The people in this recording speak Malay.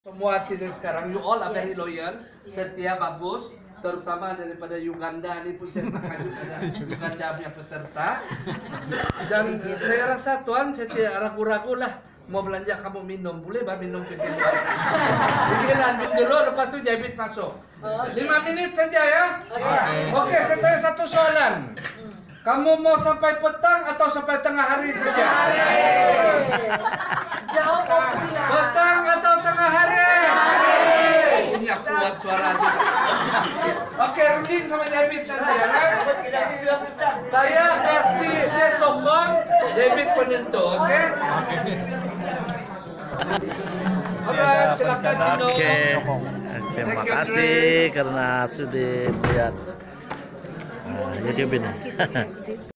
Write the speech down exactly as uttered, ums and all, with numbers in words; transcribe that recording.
Semua kita sekarang, you all are very loyal, setia, bagus, terutama daripada Uganda ini pun saya makan ada Uganda punya peserta. Dan saya rasa Tuan, saya tidak ragu-ragu lah mau belanja kamu minum, boleh bah minum ke luar. Jadi landung dulu, lepas tu jahit masuk. Lima menit saja ya. Oke, saya tanya satu soalan. Kamu mau sampai petang atau sampai tengah hari saja? Jauh populer. Petang atau tengah hari? Ini aku buat suara dia. Oke, Rudin sama David nanti ya. Saya kasih dia sokong, David penentu, oke? Alright, silakan minum. Oke, terima kasih karena sudah melihat uh, YouTube ini.